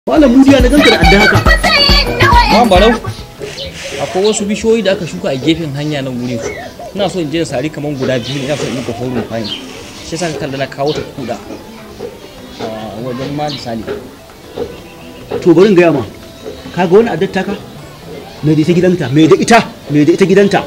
Malam Mudiya na ganka da adda haka. Malam Barau, akwai wasu bishiyoyi da aka shuka a gefen hanya nan gure su. Ina so in je sari kaman guda biyu, ina so in ga horon fayin. Shi yasa kalla na kawo ta kuda. Wajen ma misali. To bari in gaya ma. Kaga wani addar taka? Me da ita gidanta? Me da ita gidanta?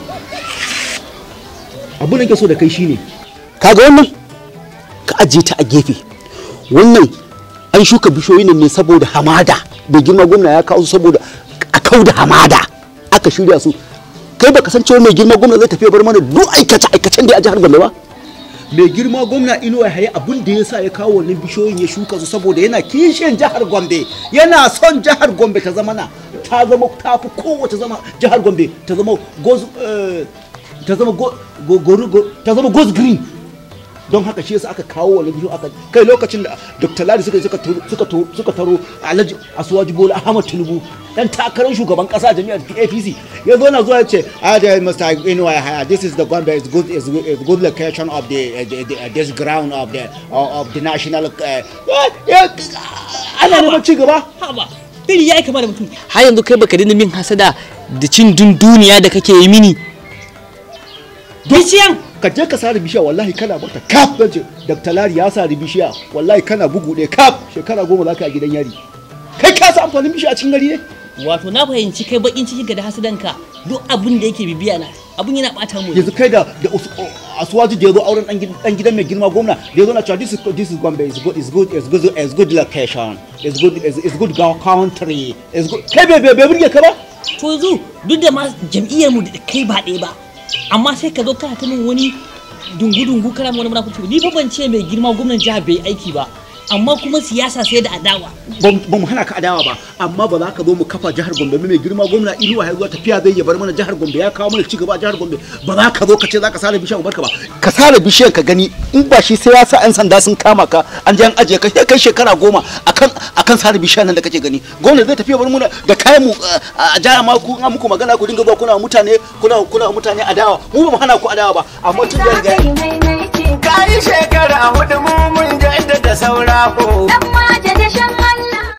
Abun da nake so da kai shine. Kaga wannan? Ka ajiye ta a gefe. Wannan an shuka bishiyoyin ne saboda hamada. Bai girma gwamna ya kawo su saboda a kauda hamada. Aka shirya su. Kai baka san cewa mai girma gwamna zai tafi bar mana duk aikacen da a jihar Gombe ba? Mai girma gwamna Inuwa Yahaya abin da yasa ya kawo wannan bishiyoyin ya shuka su saboda yana kishin jihar Gombe. Yana son jihar Gombe ta zama tafi kowace zama jihar Gombe ta zama goes green. Don haka shi yasa aka kawo wani bidiyo aka kai lokacin da Dr. Ladi suka taro Alhaji Asuwaji Bola Ahmad Tinubu dan takarar shugaban kasa jami'ar APC ya zo na zuwa ya ce Mr. Inuwa Yahaya, this is the Gombe is good location of this ground of the national ana neman ci gaba. Haba, biri yayi kama da mutum. Har yanzu kai baka dinga min hasada da cin duniya da kake yi mini. Bishiyan ka je ka sare bishiya wallahi kana bata kaf dace Dr. Lari ya sare bishiya wallahi kana bugu ɗaya kaf shekara 10 zaka a gidan yari. Kai ka san amfanin bishiya a cikin gari ne? Wato na fahimci kai bakin cikin ka da hasadanka duk abun da yake bibiya na abun yana bata mu. Yanzu kai da Asuwaji da yazo auren dan gidan mai girma gwamna da yazo na cewa this is Gombe is good location is good country is good. Kai bai burge ka ba? To yanzu duk da ma jam'iyyar mu da kai ba ɗaya ba. Amma sai ka zo kana ta min wani dungu kana wani munafurci. Ni fa ban ce mai girma gwamnatin jiha bai aiki ba, amma kuma siyasa sai da adawa. Ba mu hana ka adawa ba, amma ba za ka zo mu kafa jihar Gombe mai girma gwamna Inuwa ya zo tafiya zai ya bar mana jihar Gombe ya kawo mana cigaba a jihar Gombe. Ba za ka zo ka ce za ka sare bishiyar barka ba. Ka sare bishiyar ka gani in ba shi sai ya sa 'yan sanda sun kama ka an je an ajiye ka kai shekara 10 akan sare bishiyar nan da kake gani. Gwamna zai tafiya bar mu da kayan mu a jihar ma ku an muku magana ku dinga zuwa kuna mutane adawa. Mu ba mu hana ku adawa ba, amma tun da ga kai shekara 4 mun jaddada saura ko